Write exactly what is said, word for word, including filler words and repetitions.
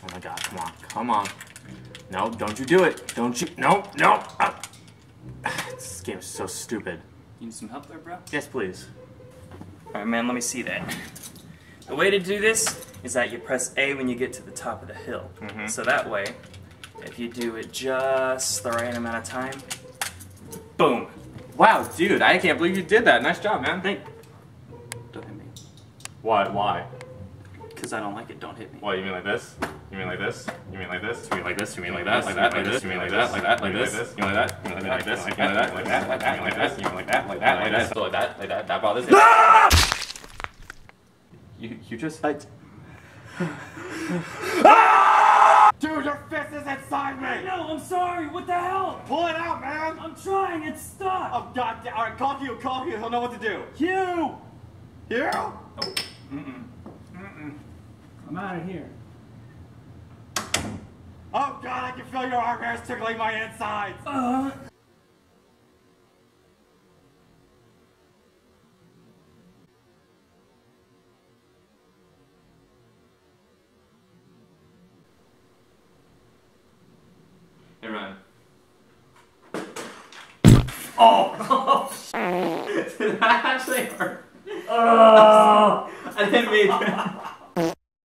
Oh my god, come on, come on. No, don't you do it. Don't you, no, no. Ah. This game is so stupid. You need some help there, bro? Yes, please. Alright, man, let me see that. The way to do this is that you press A when you get to the top of the hill. Mm-hmm. So that way, if you do it just the right amount of time, boom. Wow, dude, I can't believe you did that. Nice job, man. Hey, don't hit me. Why, why? Because I don't like it, don't hit me. What, you mean like this? You mean like this? You mean like this? You mean like this? You mean like that? Like that? Like this? You mean like that? Like that? Like this? You mean like that? You mean like this? You mean like that? Like that? Like that? Like this? You mean like that? Like that? Like this? Like that? Like that? That bothers me. You, you just like... Dude, your fist is inside me! I know, I'm sorry, what the hell? Pull it out, man! I'm trying, it's stuck! Oh, god damn. Alright, call Hugh, call Hugh, he'll know what to do. Hugh! Hugh? Oh. Mm-mm. Mm-mm. I'm out of here. Oh god, I can feel your arm hairs tickling my insides! Uh... Hey, Ryan. Oh! Did that actually hurt? Oh! I didn't mean that.